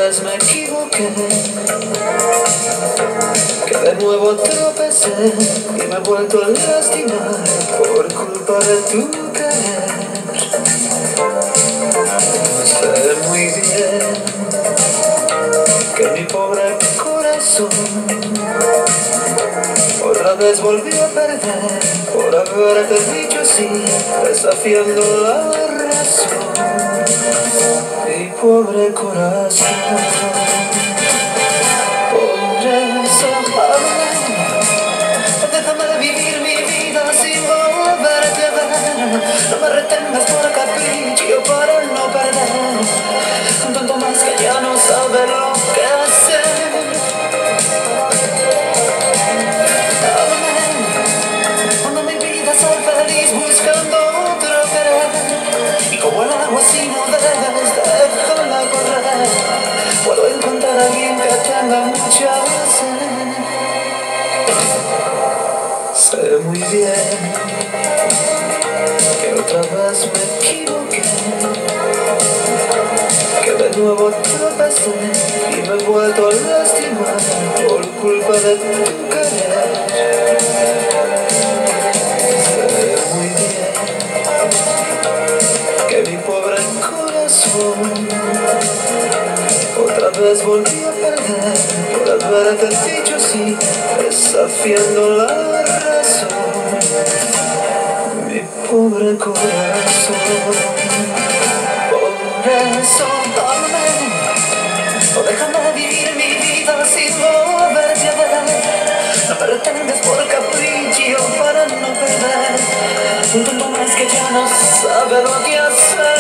vez me equivoqué, que de nuevo tropecé y me he vuelto a lastimar por culpa de tu querer. Sé muy bien que mi pobre corazón otra vez volvió a perder por haberte dicho sí, desafiando la razón. Mi pobre corazón, por eso déjame vivir mi vida sin volverte a ver. No me retengas por capricho para no perder un tonto más que ya no sabe lo que hacer. Cuando mi vida soy feliz buscando otro querer, y como el agua si no debes déjala correr, puedo encontrar a alguien que tenga mucha sed. Sé muy bien que otra vez me equivoqué, que de nuevo tropecé y me he vuelto a lastimar por culpa de tu querer. Sé muy bien que mi pobre corazón otra vez volví a perder por haberte dicho sí, desafiando la razón. Mi pobre corazón, por eso tómame, o déjame vivir mi vida sin volverte a ver. No me retengas por capricho para no perder un tonto más que ya no sabe lo que hacer.